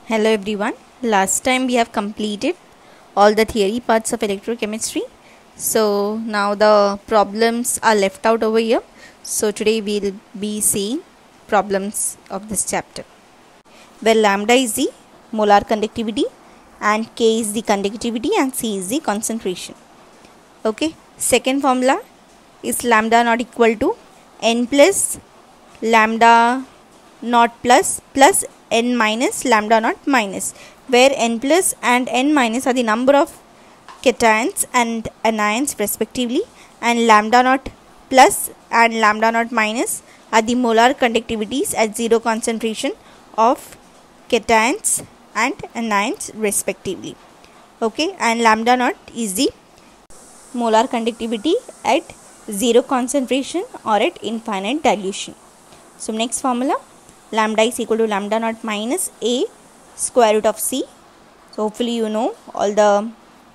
Hello everyone. Last time we have completed all the theory parts of electrochemistry. So now the problems are left out over here. So today we'll be seeing problems of this chapter. Where lambda is the molar conductivity and K is the conductivity and C is the concentration. Okay. Second formula is lambda not equal to n plus lambda naught plus n minus lambda naught minus, where n plus and n minus are the number of cations and anions respectively, and lambda naught plus and lambda naught minus are the molar conductivities at zero concentration of cations and anions respectively. Okay, and lambda naught is the molar conductivity at zero concentration or at infinite dilution. So next formula, lambda is equal to lambda naught minus A square root of C. So hopefully you know all the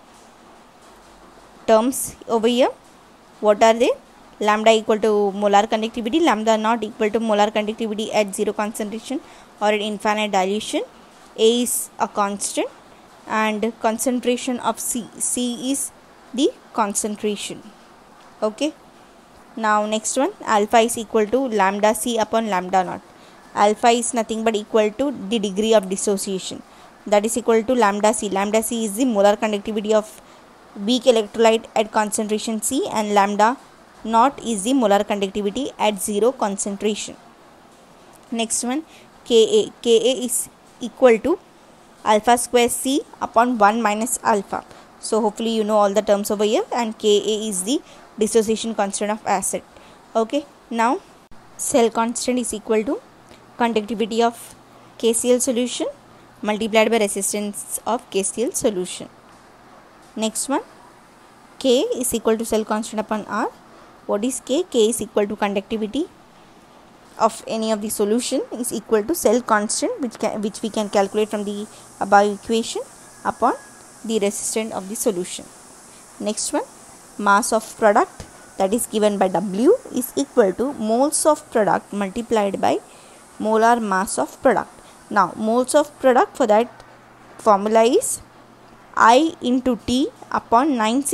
terms over here. What are they? Lambda equal to molar conductivity, lambda naught equal to molar conductivity at zero concentration or at infinite dilution. A is a constant and concentration of C is the concentration. Okay. Now next one, alpha is equal to lambda C upon lambda naught. Alpha is nothing but equal to the degree of dissociation, that is equal to lambda C. Lambda C is the molar conductivity of weak electrolyte at concentration C, and lambda naught is the molar conductivity at zero concentration. Next one, Ka. Ka is equal to alpha square C upon 1 minus alpha. So hopefully you know all the terms over here, and Ka is the dissociation constant of acid. Okay, now cell constant is equal to conductivity of KCl solution multiplied by resistance of KCl solution. Next one, K is equal to cell constant upon R. What is K? K is equal to conductivity of any of the solution is equal to cell constant, which we can calculate from the above equation, upon the resistance of the solution. Next one, mass of product, that is given by W, is equal to moles of product multiplied by molar mass of product. Now moles of product, for that formula is I into T upon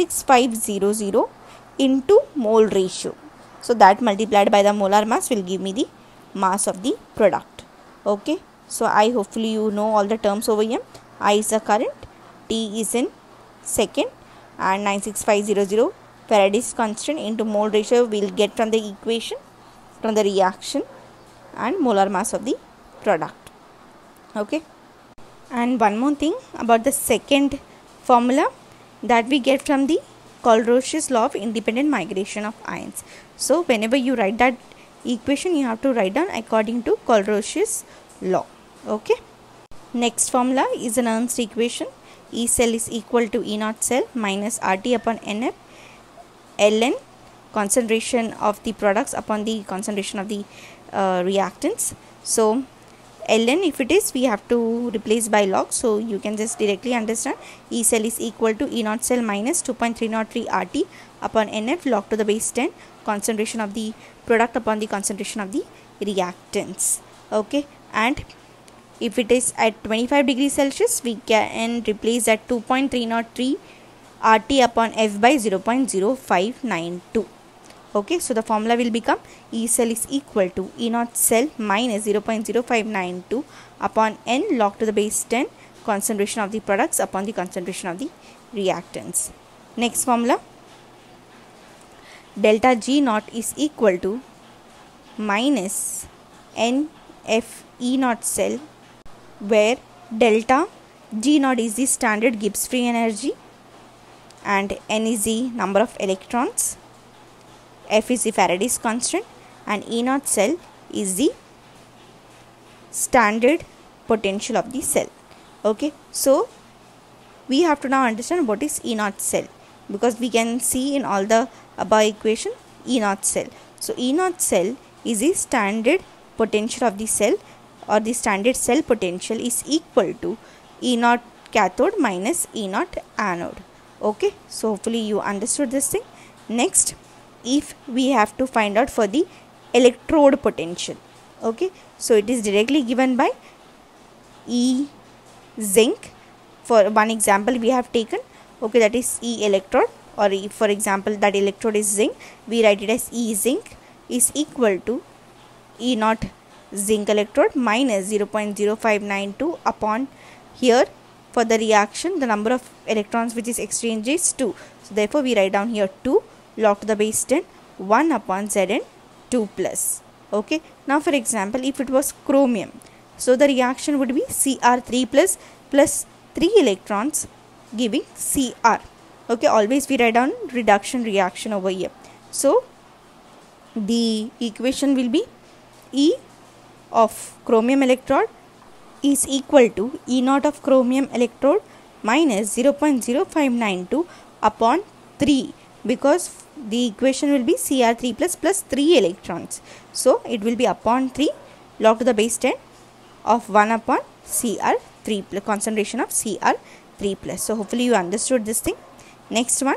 96500 into mole ratio. So that multiplied by the molar mass will give me the mass of the product. Okay, so I hopefully you know all the terms over here. I is a current, T is in second, and 96500 Faraday's constant into mole ratio will get from the equation, from the reaction, and molar mass of the product. Okay, and one more thing about the second formula, that we get from the Colruysch's law of independent migration of ions. So whenever you write that equation, you have to write down according to Colruysch's law. Okay, next formula is an Nernst equation. E cell is equal to E naught cell minus RT upon NF, Ln concentration of the products upon the concentration of the reactants. So Ln, if it is, we have to replace by log, so you can just directly understand E cell is equal to E naught cell minus 2.303 RT upon NF log to the base 10 concentration of the product upon the concentration of the reactants. Okay, and if it is at 25 degrees Celsius, we can replace that 2.303 RT upon F by 0.0592. Okay, so the formula will become E cell is equal to E naught cell minus 0.0592 upon N log to the base 10 concentration of the products upon the concentration of the reactants. Next formula, delta G naught is equal to minus NF E naught cell, where delta G naught is the standard Gibbs free energy and N is the number of electrons, F is the Faraday's constant, and E naught cell is the standard potential of the cell. Okay, so we have to now understand what is E naught cell, because we can see in all the above equation E naught cell. So E naught cell is the standard potential of the cell, or the standard cell potential is equal to E naught cathode minus E naught anode. Okay, so hopefully you understood this thing. Next, if we have to find out for the electrode potential. Okay, so it is directly given by E zinc. For one example we have taken, okay, that is E electrode, or if for example that electrode is zinc, we write it as E zinc is equal to E naught zinc electrode minus 0.0592 upon, here for the reaction the number of electrons which is exchanged is 2. So therefore we write down here 2 log to the base 10 1 upon Zn 2 plus. Okay, now for example if it was chromium, so the reaction would be Cr3 plus 3 electrons giving Cr. Okay, always we write down reduction reaction over here. So the equation will be E of chromium electrode is equal to E naught of chromium electrode minus 0.0592 upon 3, because the equation will be Cr3 plus 3 electrons. So it will be upon 3 log to the base 10 of 1 upon Cr3 plus, concentration of Cr3 plus. So hopefully you understood this thing. Next one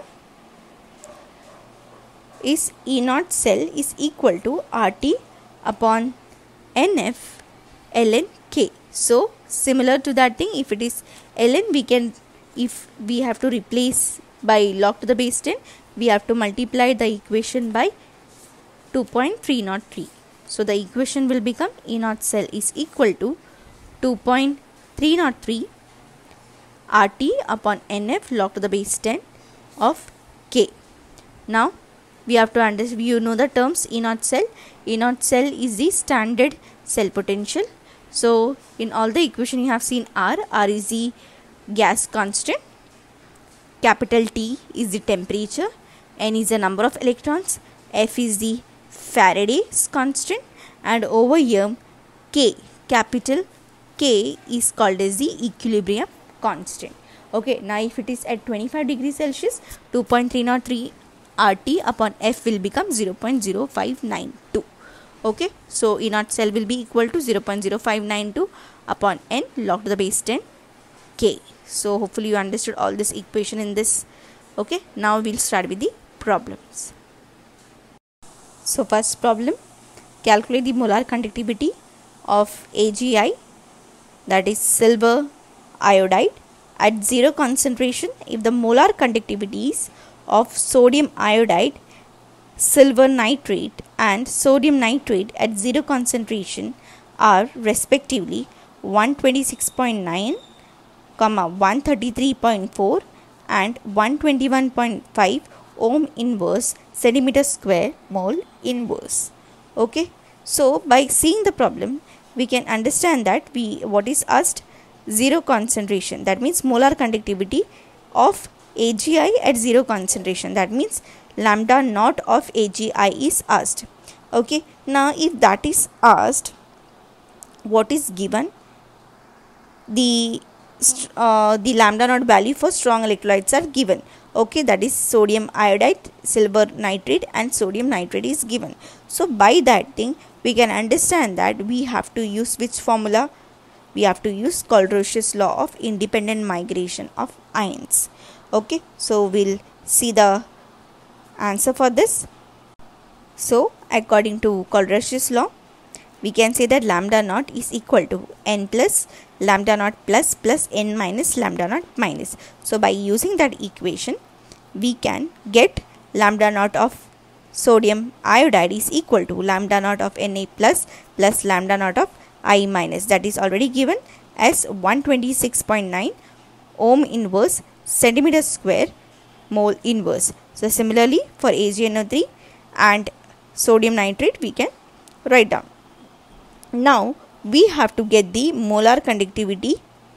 is E naught cell is equal to RT upon NF ln K. So similar to that thing, if it is ln, we can, if we have to replace by log to the base 10, we have to multiply the equation by 2.303. So the equation will become E naught cell is equal to 2.303 RT upon NF log to the base 10 of K. Now we have to understand, you know the terms E naught cell. E naught cell is the standard cell potential. So in all the equation you have seen R is the gas constant, capital T is the temperature, N is the number of electrons, F is the Faraday's constant, and over here K, capital K is called as the equilibrium constant. Okay, now if it is at 25 degrees Celsius, 2.303 RT upon F will become 0.0592. Okay, so E naught cell will be equal to 0.0592 upon N log to the base 10 K. So hopefully you understood all this equation in this. Okay, now we'll start with the problems. So first problem, calculate the molar conductivity of AgI, that is silver iodide, at 0 concentration if the molar conductivities of sodium iodide, silver nitrate and sodium nitrate at 0 concentration are respectively 126.9, 133.4 and 121.5 ohm inverse centimeter square mole inverse. Okay, so by seeing the problem we can understand that what is asked, 0 concentration, that means molar conductivity of AgI at 0 concentration, that means lambda naught of AgI is asked. Okay, now if that is asked, what is given? The lambda naught value for strong electrolytes are given. Okay, that is sodium iodide, silver nitrate and sodium nitrate is given. So by that thing we can understand that we have to use which formula? We have to use Kohlrausch's law of independent migration of ions. Okay, so we'll see the answer for this. So according to Kohlrausch's law, we can say that lambda naught is equal to n plus lambda naught plus n minus lambda naught minus. So by using that equation we can get lambda naught of sodium iodide is equal to lambda naught of Na plus lambda naught of I minus, that is already given as 126.9 ohm inverse centimeter square mole inverse. So similarly for AgNO3 and sodium nitrate we can write down. Now we have to get the molar conductivity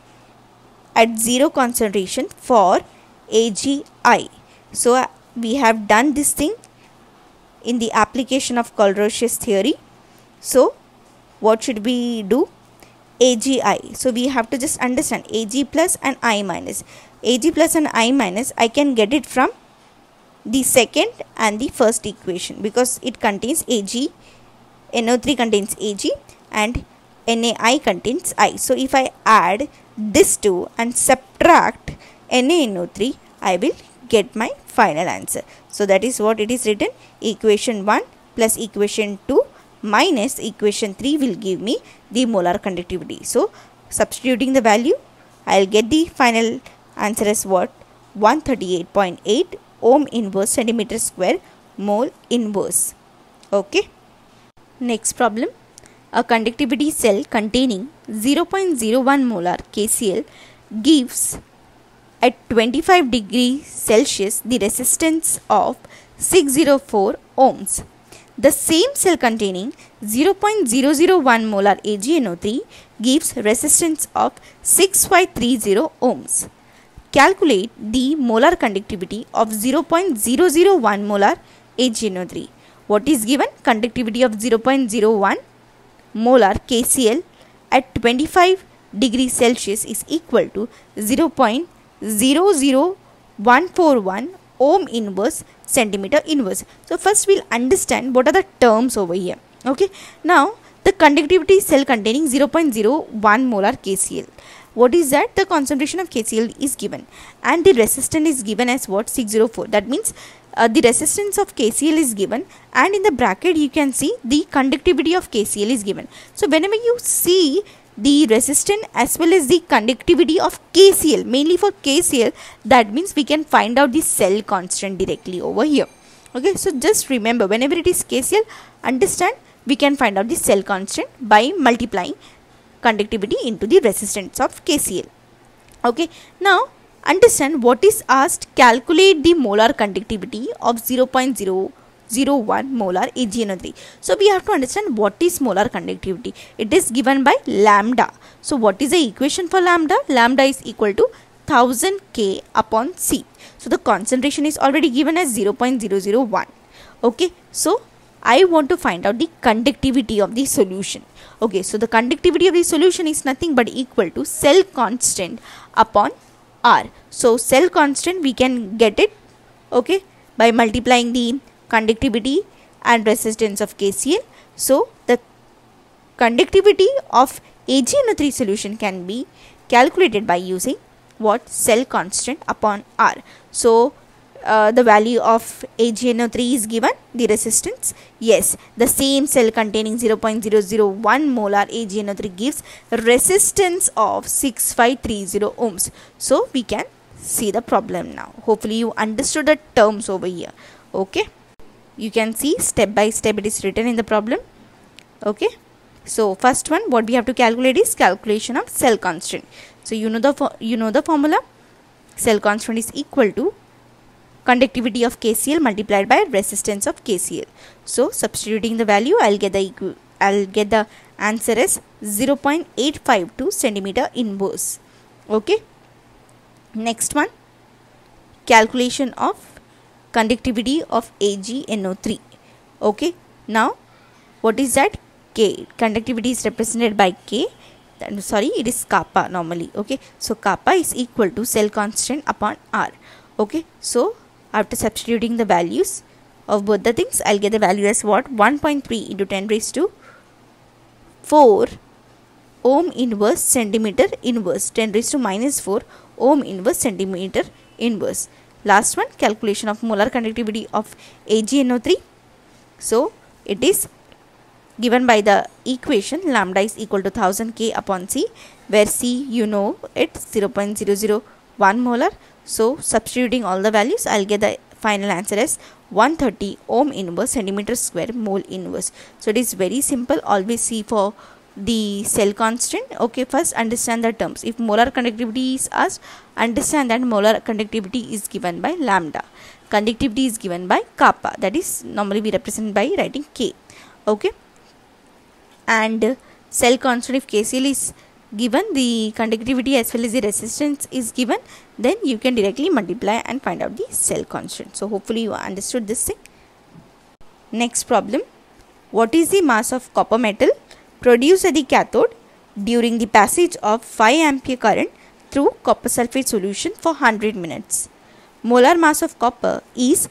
at 0 concentration for AgI. So we have done this thing in the application of Kohlrausch's theory. So what should we do? AgI. So we have to just understand Ag plus and I minus. Ag plus and I minus, I can get it from the second and the first equation because it contains Ag, NO3 contains Ag and NaI contains I. So if I add this two and subtract NaNO3, I will get my final answer. So that is what it is written, equation 1 plus equation 2 minus equation 3 will give me the molar conductivity. So substituting the value, I'll get the final answer as what? 138.8 ohm inverse centimeter square mole inverse. Okay. Next problem. A conductivity cell containing 0.01 molar KCl gives at 25 degrees Celsius the resistance of 604 ohms. The same cell containing 0.001 molar AgNO3 gives resistance of 6530 ohms. Calculate the molar conductivity of 0.001 molar AgNO3. What is given? Conductivity of 0.01 molar KCl at 25 degrees Celsius is equal to 0.00141 ohm inverse centimeter inverse. So first we'll understand what are the terms over here. Okay, now the conductivity cell containing 0.01 molar KCl. What is that? The concentration of KCl is given and the resistance is given as what? 604. That means the resistance of KCl is given, and in the bracket you can see the conductivity of KCl is given. So whenever you see the resistance as well as the conductivity of KCl, mainly for KCl, that means we can find out the cell constant directly over here. Okay, so just remember, whenever it is KCl, understand we can find out the cell constant by multiplying conductivity into the resistance of KCl. Okay, now understand what is asked. Calculate the molar conductivity of 0.001 molar AgNO3. So we have to understand what is molar conductivity. It is given by lambda. So what is the equation for lambda? Lambda is equal to 1000 K upon C. So the concentration is already given as 0.001. Okay, so I want to find out the conductivity of the solution. Okay, so the conductivity of the solution is nothing but equal to cell constant upon R. So cell constant we can get it, okay, by multiplying the conductivity and resistance of KCl. So the conductivity of AgNO3 solution can be calculated by using what? Cell constant upon R. So the value of AgNO3 is given, the resistance, yes, the same cell containing 0.001 molar AgNO3 gives resistance of 6530 ohms. So we can see the problem now. Hopefully you understood the terms over here. Okay, you can see step by step it is written in the problem. Okay, so first one, what we have to calculate is calculation of cell constant. So you know the formula. Cell constant is equal to conductivity of KCl multiplied by resistance of KCl. So substituting the value, I'll get the answer as 0.852 centimeter inverse. Okay, next one, calculation of conductivity of AgNO3. Okay, now what is that? K. Conductivity is represented by K. Sorry, it is kappa normally. Okay, so kappa is equal to cell constant upon R. Okay, so after substituting the values of both the things, I'll get the value as what? 1.3 into 10 raised to 4 ohm inverse centimeter inverse, 10 raised to minus 4 ohm inverse centimeter inverse. Last one, calculation of molar conductivity of AgNO3. So it is given by the equation lambda is equal to 1000 K upon C, where C you know it 0.001 molar. So substituting all the values, I'll get the final answer as 130 ohm inverse centimeter square mole inverse. So it is very simple. Always see for the cell constant. Okay, first understand the terms. If molar conductivity is asked, understand that molar conductivity is given by lambda. Conductivity is given by kappa. That is normally we represent by writing K. Okay, and cell constant, if KCl is given, the conductivity as well as the resistance is given, then you can directly multiply and find out the cell constant. So hopefully you understood this thing. Next problem, what is the mass of copper metal produced at the cathode during the passage of 5 ampere current through copper sulfate solution for 100 minutes? Molar mass of copper is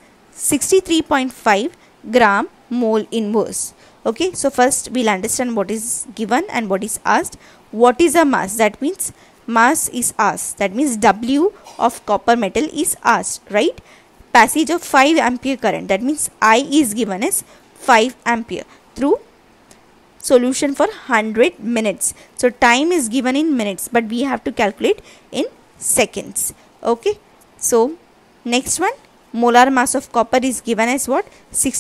63.5 gram mole inverse. Okay, so first we'll understand what is given and what is asked. What is a mass? That means mass is asked. That means W of copper metal is asked, right? Passage of 5 ampere current. That means I is given as 5 ampere through solution for 100 minutes. So time is given in minutes, but we have to calculate in seconds. Okay. So next one, molar mass of copper is given as what?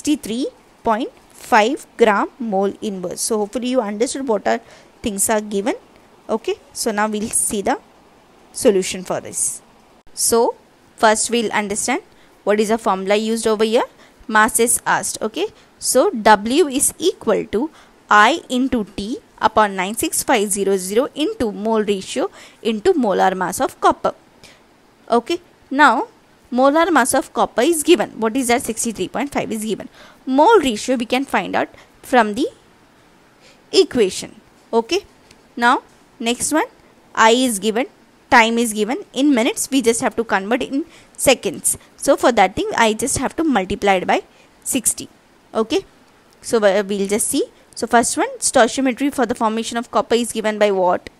63.5 gram mole inverse. So hopefully you understood what are things are given. Okay. So now we'll see the solution for this. So first we'll understand what is the formula used over here. Mass is asked. Okay. So W is equal to I into T upon 96500 into mole ratio into molar mass of copper. Okay. Now molar mass of copper is given. What is that? 63.5 is given. Mole ratio we can find out from the equation. Okay. Now next one, I is given, time is given in minutes. We just have to convert it in seconds. So for that thing I just have to multiply it by 60. Okay. So we'll just see. So first one, stoichiometry for the formation of copper is given by what?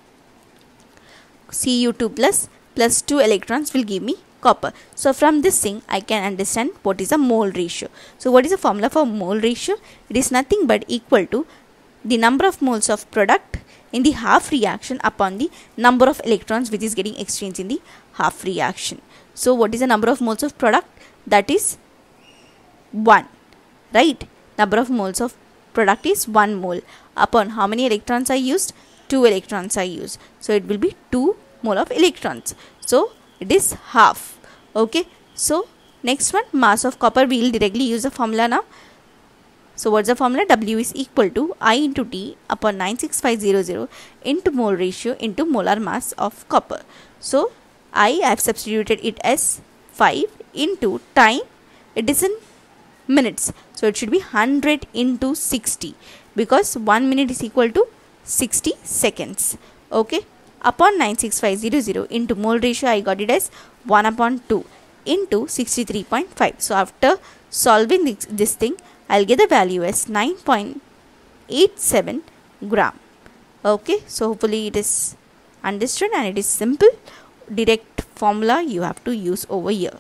Cu2 plus 2 electrons will give me copper. So from this thing I can understand what is a mole ratio. So what is the formula for mole ratio? It is nothing but equal to the number of moles of product in the half reaction upon the number of electrons which is getting exchanged in the half reaction. So what is the number of moles of product? That is 1, right? Number of moles of product is 1 mole upon how many electrons are used? 2 electrons are used. So it will be 2 mole of electrons. So it is half. Okay. So next one, mass of copper, we will directly use the formula now. So what's the formula? W is equal to I into T upon 96500 into mole ratio into molar mass of copper. So I have substituted it as 5 into time. It is in minutes. So it should be 100 into 60 because 1 minute is equal to 60 seconds. Okay. Upon 96500 into mole ratio I got it as 1 upon 2 into 63.5. So after solving this thing I'll get the value as 9.87 gram. Okay. So hopefully it is understood and it is simple. Direct formula you have to use over here.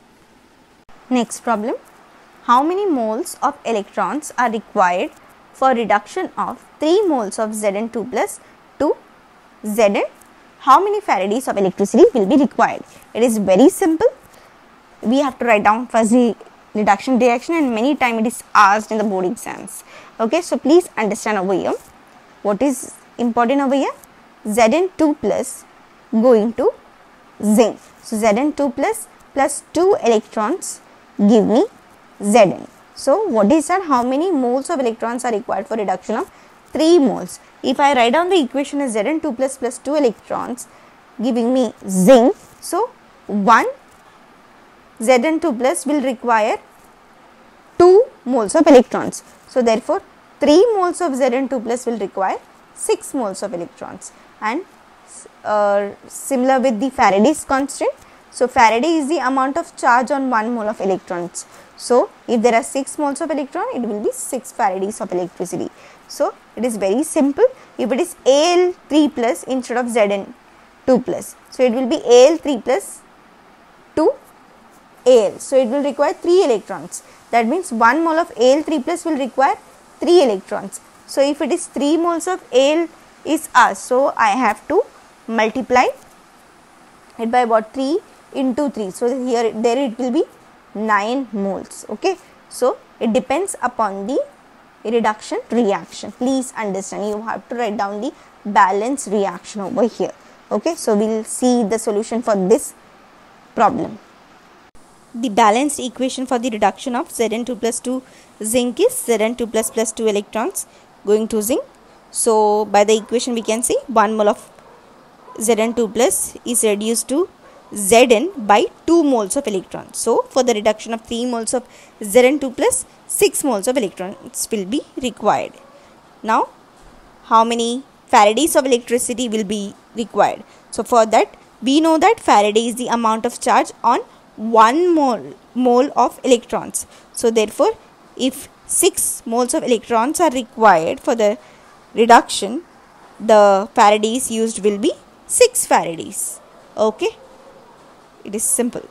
Next problem. How many moles of electrons are required for reduction of 3 moles of Zn2 plus to Zn? How many Faradays of electricity will be required? It is very simple. We have to write down first the reduction reaction and many times it is asked in the board exams. Okay, so please understand over here. What is important over here? Zn2 plus going to zinc. So Zn2 plus 2 electrons give me Zn. So what is that? How many moles of electrons are required for reduction of 3 moles? If I write down the equation as Zn2 plus 2 electrons giving me zinc. So 1 Zn2 plus will require 2 moles of electrons. So therefore 3 moles of Zn2 plus will require 6 moles of electrons. And similar with the Faraday's constant. So Faraday is the amount of charge on 1 mole of electrons. So if there are 6 moles of electron, it will be 6 Faradays of electricity. So it is very simple. If it is Al3 plus instead of Zn2 plus, so it will be Al3 plus 2 Al. So it will require 3 electrons. That means 1 mole of Al3 plus will require 3 electrons. So if it is 3 moles of Al is asked, so I have to multiply it by what? 3 into 3. So here there it will be 9 moles. Okay. So it depends upon the reduction reaction. Please understand, you have to write down the balance reaction over here. Okay. So we will see the solution for this problem. The balanced equation for the reduction of Zn2 plus 2 zinc is Zn2 plus 2 electrons going to zinc. So by the equation we can see 1 mole of Zn2 plus is reduced to Zn by 2 moles of electrons. So for the reduction of 3 moles of Zn2 plus 6 moles of electrons will be required. Now how many Faradays of electricity will be required? So for that we know that Faraday is the amount of charge on 1 mole of electrons. So therefore if 6 moles of electrons are required for the reduction, the Faradays used will be 6 Faradays. Okay. It is simple.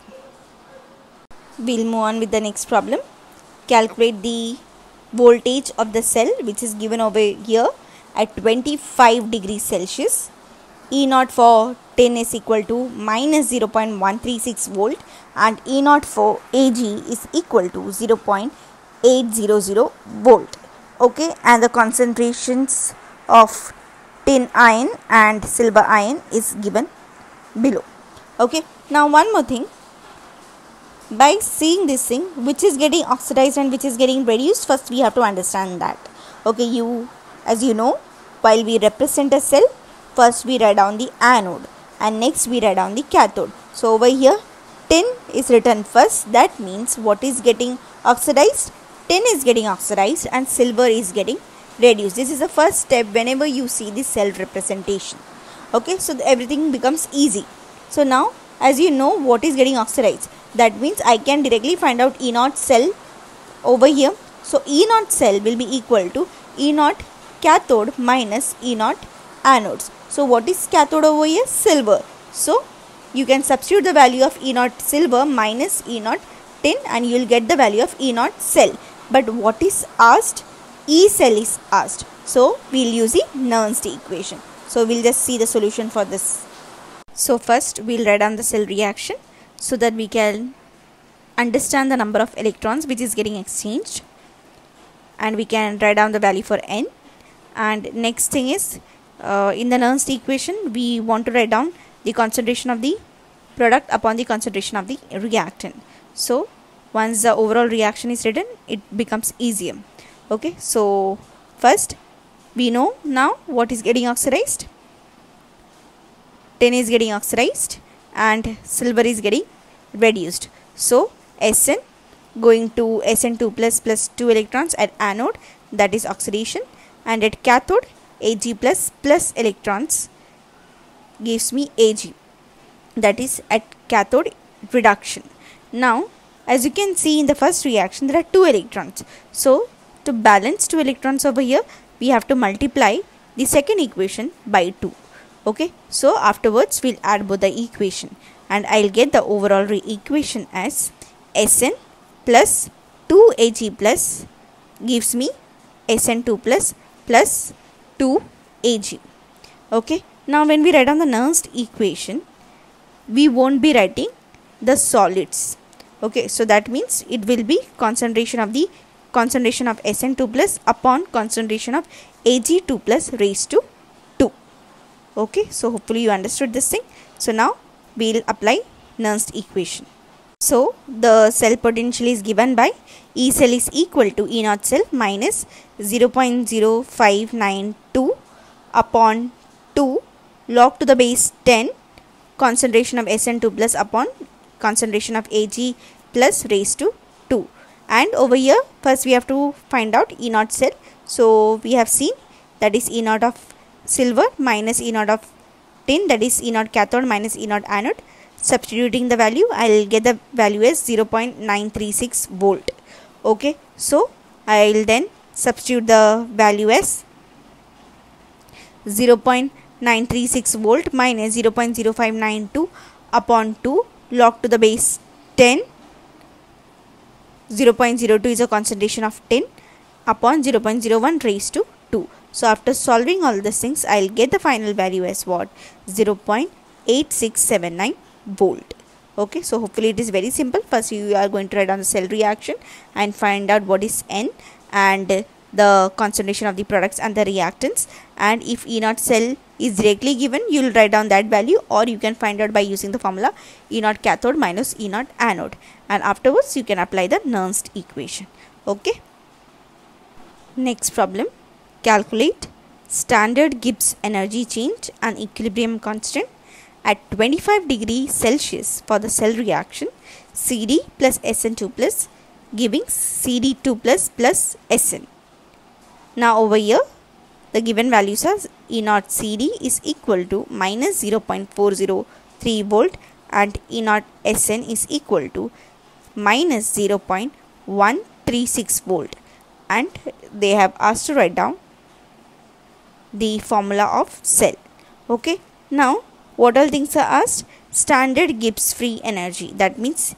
We'll move on with the next problem. Calculate the voltage of the cell which is given over here at 25 degrees Celsius. E naught for tin is equal to minus 0.136 volt and E naught for Ag is equal to 0.800 volt. Okay, and the concentrations of tin ion and silver ion is given below. Okay, now one more thing. By seeing this thing, which is getting oxidized and which is getting reduced, first we have to understand that. Okay, as you know, while we represent a cell, first we write down the anode and next we write down the cathode. So over here tin is written first. That means what is getting oxidized? Tin is getting oxidized and silver is getting reduced. This is the first step whenever you see the cell representation. Okay, so everything becomes easy. So now as you know what is getting oxidized, that means I can directly find out E naught cell over here. So E naught cell will be equal to E naught cathode minus E naught anodes. So what is cathode over here? Silver. So you can substitute the value of E naught silver minus E naught tin and you will get the value of E naught cell. But what is asked? E cell is asked. So we will use the Nernst equation. So we will just see the solution for this. So first we will write down the cell reaction so that we can understand the number of electrons which is getting exchanged, and we can write down the value for N. And next thing is in the Nernst equation we want to write down the concentration of the product upon the concentration of the reactant. So once the overall reaction is written, it becomes easier. Okay, so first we know now what is getting oxidized. Tin is getting oxidized and silver is getting reduced. So Sn going to Sn2 plus 2 electrons at anode, that is oxidation, and at cathode Ag plus electrons gives me Ag, that is at cathode reduction. Now as you can see in the first reaction there are 2 electrons. So to balance 2 electrons over here we have to multiply the second equation by 2. Okay, so afterwards we'll add both the equation and I'll get the overall equation as Sn plus 2Ag plus gives me Sn2 plus 2Ag. Okay, now when we write down the Nernst equation, we won't be writing the solids. Okay, so that means it will be concentration of Sn2 plus upon concentration of Ag2 plus raised to 2. Okay, so hopefully you understood this thing. So now we will apply Nernst equation. So the cell potential is given by E cell is equal to E naught cell minus 0.0592 upon 2 log to the base 10 concentration of Sn2 plus upon concentration of Ag plus raised to 2. And over here first we have to find out E naught cell. So we have seen that is E naught of silver minus E naught of tin, that is E naught cathode minus E naught anode. Substituting the value, I will get the value as 0.936 volt. Okay, so I will then substitute the value as 0.936 volt minus 0.0592 upon 2 log to the base 10. 0.02 is a concentration of tin upon 0.01 raised to 2. So after solving all these things, I will get the final value as what? 0.8679 volt. Okay, so hopefully it is very simple. First you are going to write down the cell reaction and find out what is N and the concentration of the products and the reactants, and if E naught cell is directly given you will write down that value, or you can find out by using the formula E naught cathode minus E naught anode, and afterwards you can apply the Nernst equation. Okay, next problem. Calculate standard Gibbs energy change and equilibrium constant at 25 degrees Celsius for the cell reaction Cd plus Sn2 plus giving Cd2 plus Sn. Now over here the given values are E naught Cd is equal to minus 0.403 volt and E naught Sn is equal to minus 0.136 volt, and they have asked to write down the formula of cell. Okay, now what all things are asked? Standard Gibbs free energy, that means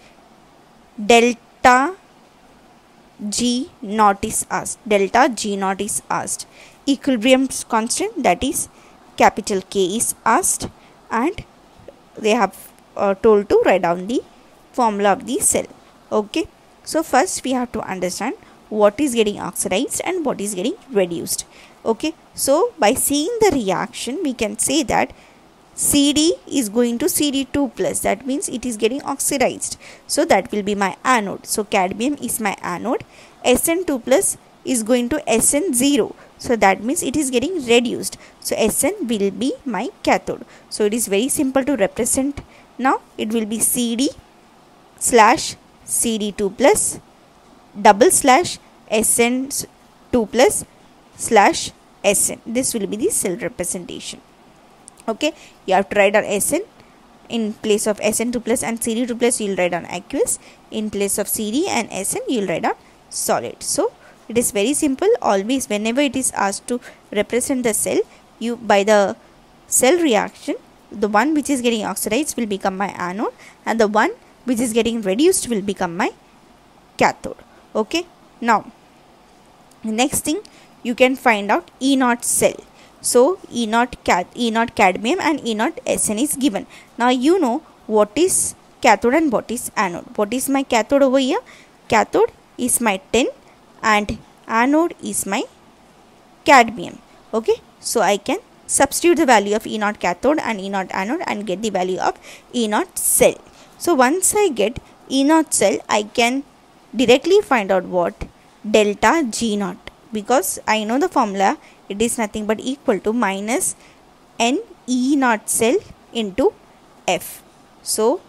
delta G naught is asked. Delta G naught is asked. equilibrium constant, that is capital K, is asked, and they have told to write down the formula of the cell. Okay, so first we have to understand what is getting oxidized and what is getting reduced. Okay, so by seeing the reaction we can say that CD is going to CD2 plus, that means it is getting oxidized, so that will be my anode. So cadmium is my anode. SN2 plus is going to SN0, so that means it is getting reduced, so SN will be my cathode. So it is very simple to represent. Now it will be CD slash CD2 plus double slash SN2 plus slash SN. This will be the cell representation. Okay, you have to write down SN. In place of SN2 plus and CD2 plus, you will write down aqueous. In place of CD and SN, you will write down solid. So it is very simple. Always whenever it is asked to represent the cell, you by the cell reaction, the one which is getting oxidized will become my anode, and the one which is getting reduced will become my cathode. Okay, now next thing, you can find out E0 cell. So E0 cadmium and E0 SN is given. Now you know what is cathode and what is anode. What is my cathode over here? Cathode is my tin and anode is my cadmium. Okay, so I can substitute the value of E0 cathode and E0 anode and get the value of E0 cell. So once I get E0 cell, I can directly find out what? Delta G0, because I know the formula. It is nothing but equal to minus N E0 cell into F. So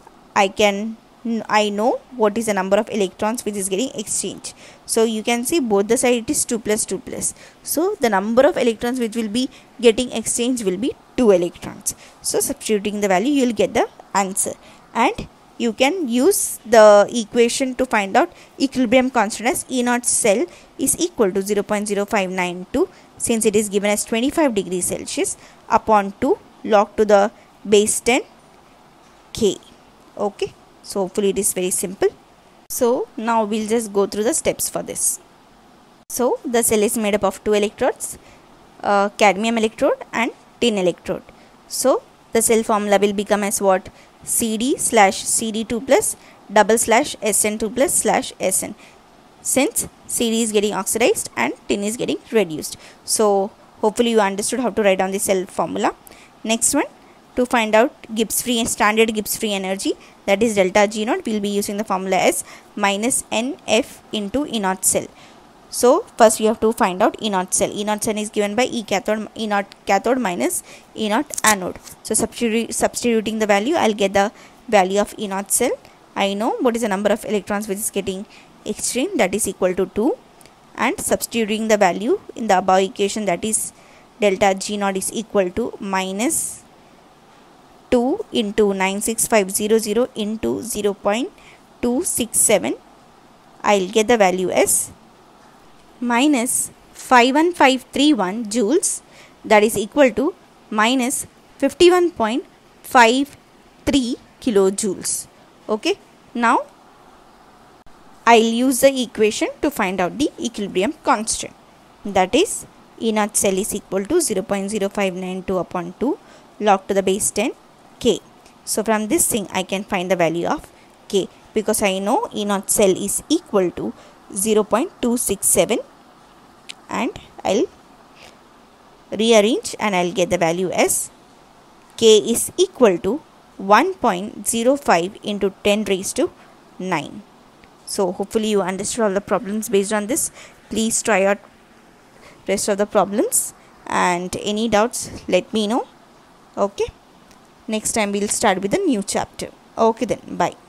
I know what is the number of electrons which is getting exchanged. So you can see both the side it is 2 plus 2 plus. So the number of electrons which will be getting exchanged will be 2 electrons. So substituting the value, you will get the answer. And you can use the equation to find out equilibrium constant as E0 cell is equal to 0.0592, since it is given as 25 degrees Celsius upon 2 log to the base 10 K. Okay, so hopefully it is very simple. So now we'll just go through the steps for this. So the cell is made up of 2 electrodes, cadmium electrode and tin electrode. So the cell formula will become as what? CD slash CD2 plus double slash SN2 plus slash SN, since CD is getting oxidized and tin is getting reduced. So hopefully you understood how to write down the cell formula. Next one, to find out Gibbs free and standard Gibbs free energy, that is delta G0, we will be using the formula as minus NF into E0 cell. So first we have to find out E0 cell. E0 cell is given by E0 cathode minus E0 anode. So substituting the value, I will get the value of E0 cell. I know what is the number of electrons which is getting exchanged, that is equal to 2, and substituting the value in the above equation, that is delta G0 is equal to minus 2 into 96500 into 0.267. I will get the value as minus 51531 joules, that is equal to minus 51.53 kilojoules. Okay, now I will use the equation to find out the equilibrium constant, that is E0 cell is equal to 0.0592 upon 2 log to the base 10 K. So from this thing I can find the value of K, because I know E0 cell is equal to 0.267, and I'll rearrange and I'll get the value as K is equal to 1.05 into 10 raised to 9. So hopefully you understood all the problems based on this. Please try out rest of the problems, and any doubts let me know. Okay, next time we'll start with a new chapter. Okay then, bye.